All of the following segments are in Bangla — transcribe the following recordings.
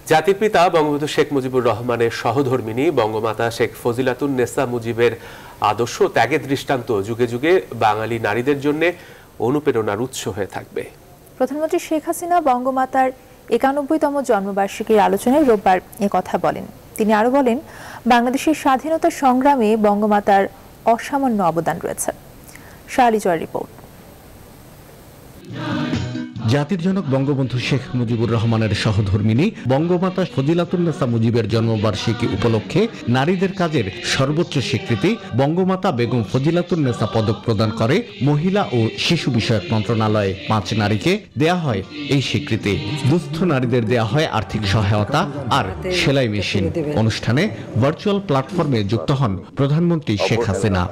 জাতির পিতা বঙ্গবন্ধু শেখ মুজিবুর রহমানের সহধর্মিণী বঙ্গমাতা শেখ ফজিলাতুন নেসা মুজিবের আদর্শ ত্যাগের দৃষ্টান্ত যুগে যুগে বাঙালি নারীদের জন্য অনুপ্রেরণার উৎস হয়ে থাকবে। প্রধানমন্ত্রী শেখ হাসিনা বঙ্গমাতার ৯১তম জন্মবার্ষিকীর আলোচনায় রোববার কথা বলেন। তিনি আরো বলেন, বাংলাদেশের স্বাধীনতা সংগ্রামে বঙ্গমাতার অসামান্য অবদান রয়েছে। শালি জয়ের রিপোর্ট। জাতির জনক বঙ্গবন্ধু শেখ মুজিবুর রহমানের সহধর্মিণী বঙ্গমাতা ফজিলাতুন নেসা মুজিবের জন্মবার্ষিকী উপলক্ষে নারীদের কাজের সর্বোচ্চ স্বীকৃতি বঙ্গমাতা বেগম ফজিলাতুন নেসা পদক প্রদান করে মহিলা ও শিশু বিষয়ক মন্ত্রণালয়ে। ৫ নারীকে দেয়া হয় এই স্বীকৃতি। দুস্থ নারীদের দেয়া হয় আর্থিক সহায়তা আর সেলাই মেশিন। অনুষ্ঠানে ভার্চুয়াল প্ল্যাটফর্মে যুক্ত হন প্রধানমন্ত্রী শেখ হাসিনা।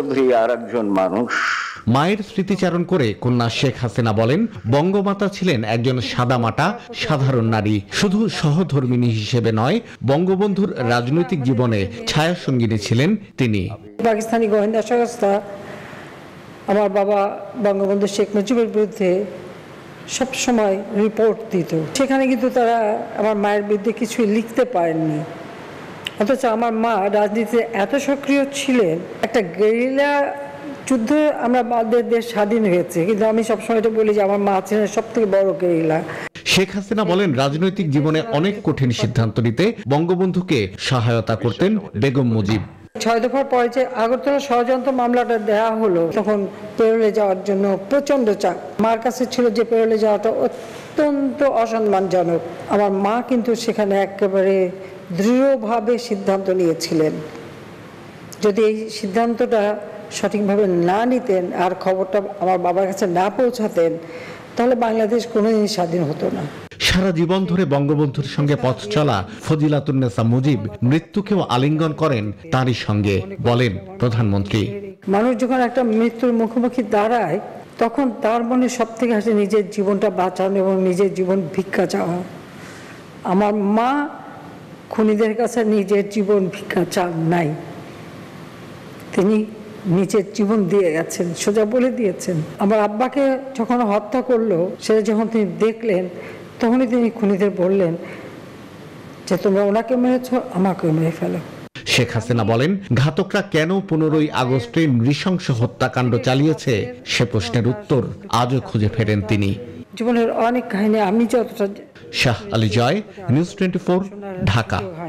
মায়ের স্মৃতিচারণ করে কন্যা শেখ হাসিনা বলেন, বঙ্গমাতা ছিলেন একজন সাদামাটা সাধারণ নারী। শুধু সহধর্মিণী হিসেবে নয়, বঙ্গবন্ধুর রাজনৈতিক জীবনে ছায়াসঙ্গিনী ছিলেন তিনি। পাকিস্তানি গোয়েন্দা সংস্থা আমার বাবা বঙ্গবন্ধু শেখ মুজিবের বিরুদ্ধে সবসময় রিপোর্ট দিত। সেখানে কিন্তু তারা আমার মায়ের বিরুদ্ধে কিছুই লিখতে পারেননি। অথচ আমার মা রাজনীতিতে এত সক্রিয় ছিলেন। একটা গেরিলা যুদ্ধ আমাদের দেশ স্বাধীন হয়েছে, কিন্তু আমি সবসময় এটা বলি যে আমার মা ছিলেন সব থেকে বড় গেরিলা। শেখ হাসিনা বলেন, রাজনৈতিক জীবনে অনেক কঠিন সিদ্ধান্ত নিতে বঙ্গবন্ধুকে সহায়তা করতেন বেগম মুজিব। ৬ দফার পরে যে আগরতলা ষড়যন্ত্র মামলাটা দেওয়া হলো, তখন পেরোলে যাওয়ার জন্য প্রচন্ড চাপ মার কাছে ছিল যে পেরোলে যাওয়াটা অত্যন্ত অসম্মানজনক। আমার মা কিন্তু সেখানে একেবারে দৃঢ়ভাবে সিদ্ধান্ত নিয়েছিলেন। যদি এই সিদ্ধান্তটা সঠিকভাবে না নিতেন আর খবরটা আমার বাবার কাছে না পৌঁছাতেন, তাহলে বাংলাদেশ কোনোদিন স্বাধীন হতো না। সারা জীবন ধরে বঙ্গবন্ধুর সঙ্গে পথ চলা ফজিলাতুন নেসা মুজিব মৃত্যুকেও আলিঙ্গন করেন তারই সঙ্গে, বলেন প্রধানমন্ত্রী। মানুষ যখন একটা মৃত্যুর মুখোমুখি দাঁড়ায়, তখন তার মনে সব থেকে আসে নিজের জীবনটা বাঁচানো এবং নিজের জীবন ভিক্ষা চাওয়া। আমার মা খুনিদের কাছে নিজের জীবন ভিক্ষা চান নাই, তিনি নিজের জীবন দিয়ে গেছেন, সোজা বলে দিয়েছেন। আমার আব্বাকে যখন হত্যা করলো, সেটা যখন তিনি দেখলেন, তখনই তিনি খুনিদের বললেন যে তোমরা ওনাকে মেরেছ, আমাকেও মেরে ফেলো। শেখ হাসিনা বলেন, ঘাতকরা কেন 15ই আগস্টে নৃশংস হত্যাকাণ্ড চালিয়েছে সে প্রশ্নের উত্তর আজও খুঁজে ফেরেন তিনি। জীবনের অনেক কাহিনী আমি যতটা। শাহ আলী জয়, নিউজ 24, ঢাকা।